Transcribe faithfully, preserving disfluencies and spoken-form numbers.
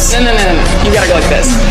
No, no, no, no, no. You gotta go like this.